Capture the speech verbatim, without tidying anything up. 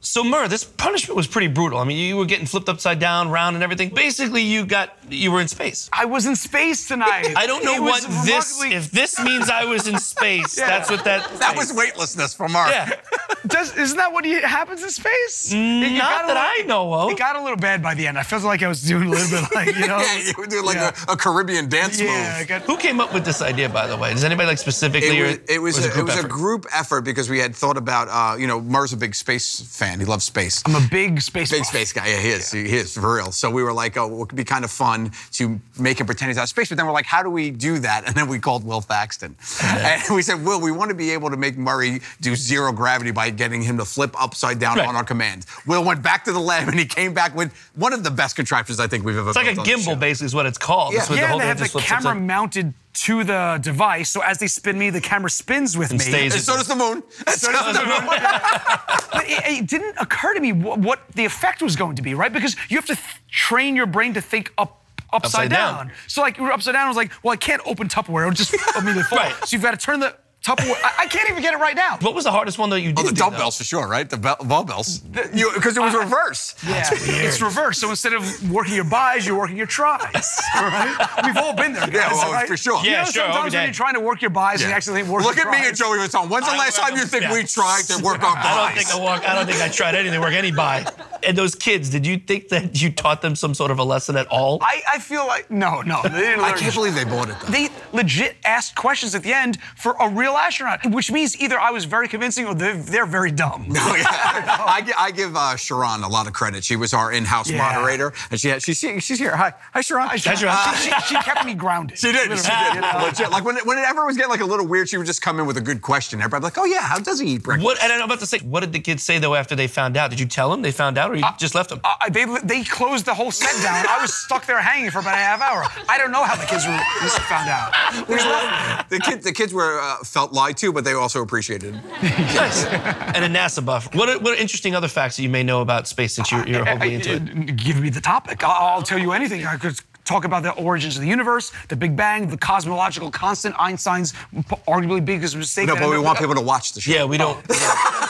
So, Murr, this punishment was pretty brutal. I mean, you were getting flipped upside down, round, and everything. Basically, you got, you were in space. I was in space tonight. I don't know It what was this, remarkably- if this means I was in space, Yeah. that's what that That was weightlessness from Mark. Yeah. Does, isn't that what you- happens in space? It Not got a that little- I know of. It got a little bad by the end. I felt like I was doing a little bit like, you know. Yeah, you were doing like Yeah. a, a Caribbean dance Yeah, I move. got, Who came up with this idea, by the way? Does anybody like specifically? It or- was, it was, or a, it was a effort? group effort because we had thought about, uh, you know, Murr's a big space fan. He loves space. I'm a big space Big buff. space guy, yeah, he is. He is, for real. So we were like, oh, it could be kind of fun to make him pretend he's out of space. But then we're like, how do we do that? And then we called Will Thaxton. And we said, Will, we want to be able to make Murray do zero gravity by getting him to flip upside down Right. on our command. Will went back to the lab and he came back with one of the best contraptions I think we've ever It's like a built on the gimbal, show. basically, is what it's called. Yeah. It's with Yeah, the whole and they thing have the just flips camera upside- mounted to the device, so as they spin me, the camera spins with And me. stays- And so does the moon. So does the moon. But it, it didn't occur to me what, what the effect was going to be, right? Because you have to th- train your brain to think up, upside, Upside down. down. So like, we were upside down, I was like, well, I can't open Tupperware, it'll just immediately fall. Right. So you've got to turn the Tupperware, I, I can't even get it right now. What was the hardest one, though, you did Oh, the do, dumbbells for sure, right? The bell, ball bells. Because it was reverse. Yeah, it's reversed. So instead of working your buys, you're working your tries. Right? We've all been there, guys. Yeah, well, right? for sure. You Yeah, know, sure, every sometimes when day. you're trying to work your buys and you actually work Look your at me tries. and Joey Vitone. When's the I last work time you them, think yeah. we tried to work our buys? I don't think I walk. I don't think I tried anything to work any buy. And those kids, did you think that you taught them some sort of a lesson at all? I, I feel like, no, no. They didn't I learn can't believe they bought it, though. They legit asked questions at the end for a real astronaut, which means either I was very convincing or they're, they're very dumb. No, yeah. I, gi- I give uh, Sharon a lot of credit. She was our in-house Yeah. moderator, and she had, she's, she's here. Hi, hi, Sharon. Hi, Sharon. Sharon. She, she, she kept me grounded. She did. She Literally. did. Legit. Like when, whenever it was getting like a little weird, she would just come in with a good question. Everybody like, oh yeah, how does he eat breakfast? What? And I'm about to say, what did the kids say though after they found out? Did you tell them they found out, or you just left them? Uh, they, they closed the whole set down. I was stuck there hanging for about a half hour. I don't know how the kids were found out. the kids, the kids were uh, felt lied to, but they also appreciated it. Nice. And a NASA buff. What are, what are interesting other facts that you may know about space since you're, you're hopefully into it? Give me the topic. I'll, I'll tell you anything. I could talk about the origins of the universe, the Big Bang, the cosmological constant, Einstein's arguably biggest mistake. No, that but we ever- want people to watch the show. Yeah, we don't.